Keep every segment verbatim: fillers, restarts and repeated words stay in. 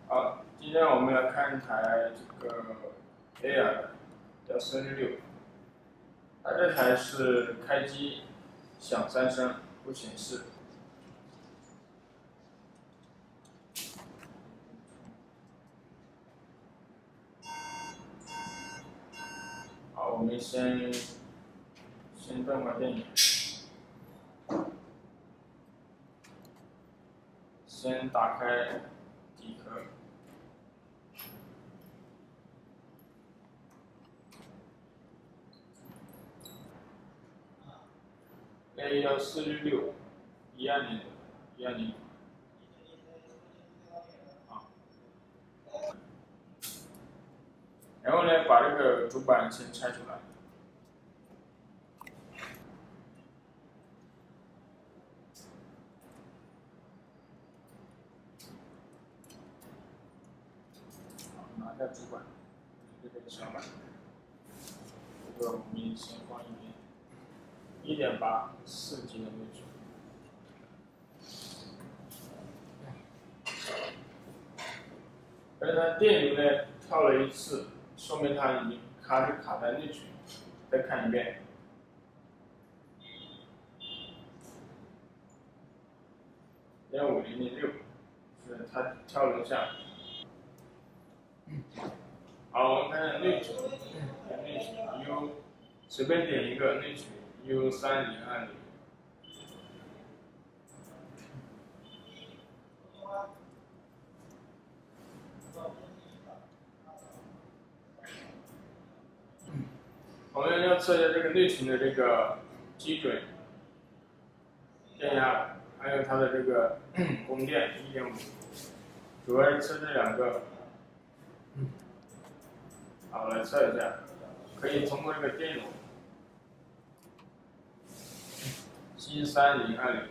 好，今天我们来看一台这个 Air 幺四六六，它这台是开机响三声不显示。好，我们先先断会电源，先打开底壳。 A 幺四六六，一二年的，一二年。啊。然后呢，把这个主板先拆出来。好，拿下主板，这个小板，这个我们先放一边。 一点八四 G 的内存，而它电流呢跳了一次，说明它已经卡是卡在内存。再看一遍，零五零零六，是它跳了一下。好，我们看看内存，内存 U， 随便点一个内存 U 三零二零。 我们要测一下这个内存的这个基准电压，还有它的这个供电 一点五， 主要是测这两个。好，来测一下，可以通过这个电容 G 三零二零。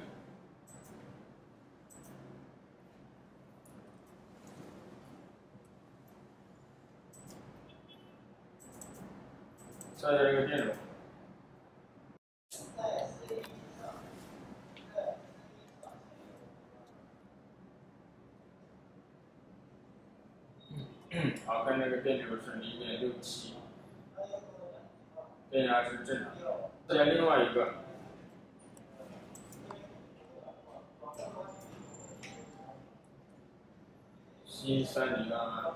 测一下这个电容。好，看这个电流是零点六七，电压是正常的。再来另外一个 C 三零二二。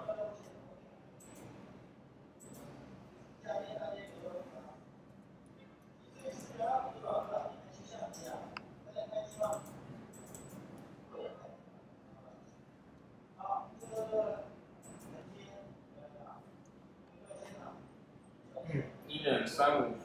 一点三五伏。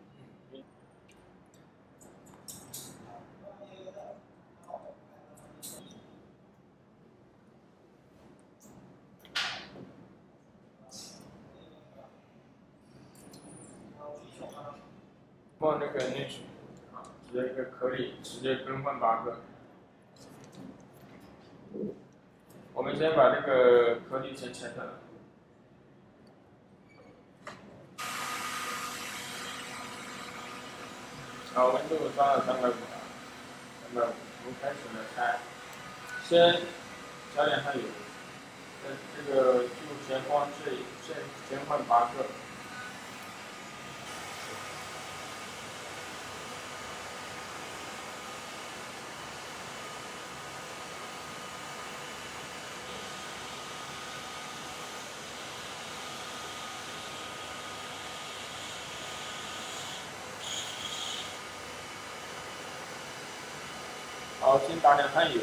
放这个内存啊，直接这个壳里直接更换八个。我们先把这个颗粒先拆下来。 好，温度刷到三百五了，三百五，我们开始来拆。先加点汗油，这这个就先放这里，先先换八个。好，先打点汗油。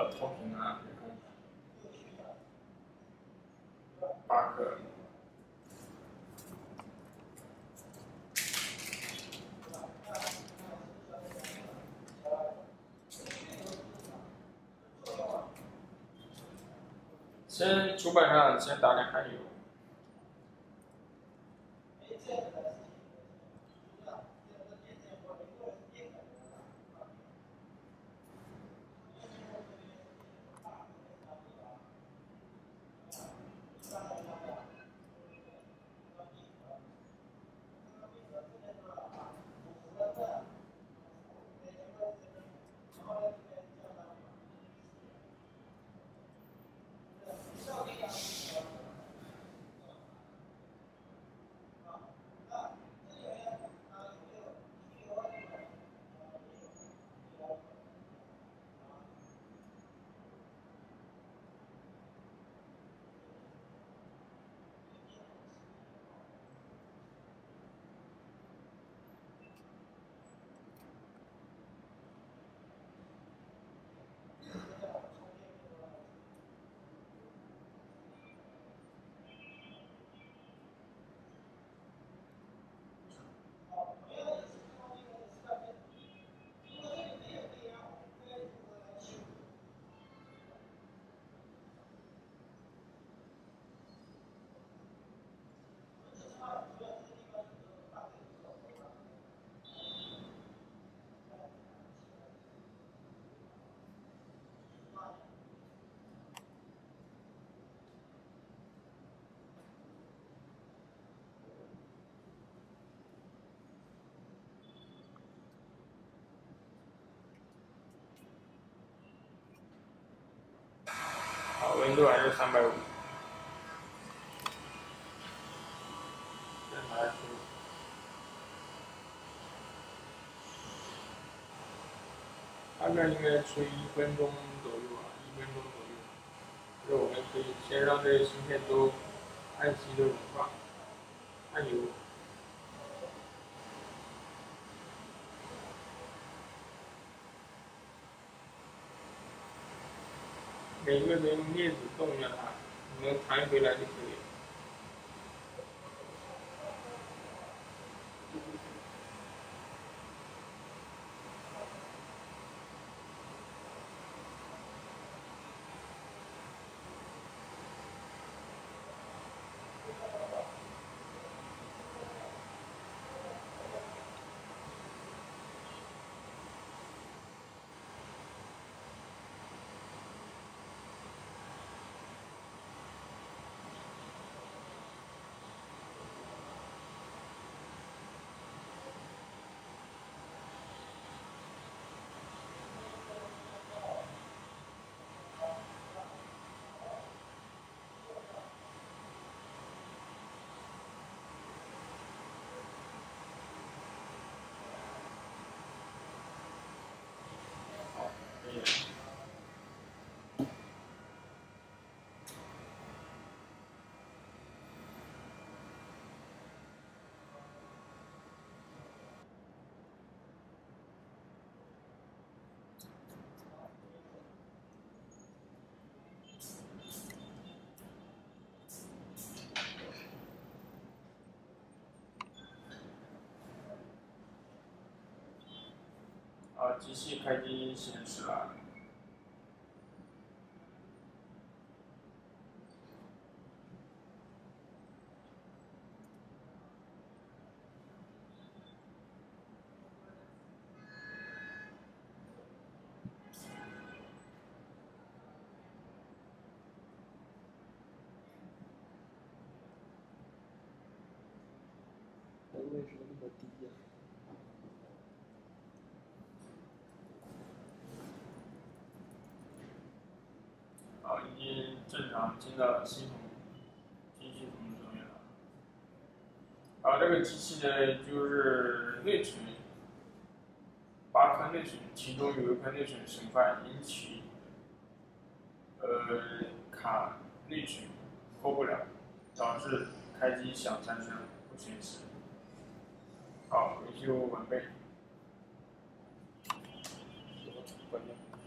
个投屏啊，八个。先主板上先打两汗油。 好，温度还是三百五。再拿出。大概应该吹一分钟左右吧，一分钟左右。就是我们可以先让这些芯片都按期的融化，按油。 每个都用镊子动一下它，能弹回来就可以了。啊，机器开机显示了。 为什么那么低呀、 啊，已经正常进到系统新系统中面了。啊，这个机器呢，就是内存八颗内存，其中有一颗内存省犯，引起呃卡内存拖不了，导致开机响三声不显示。好，维修完备。 关掉。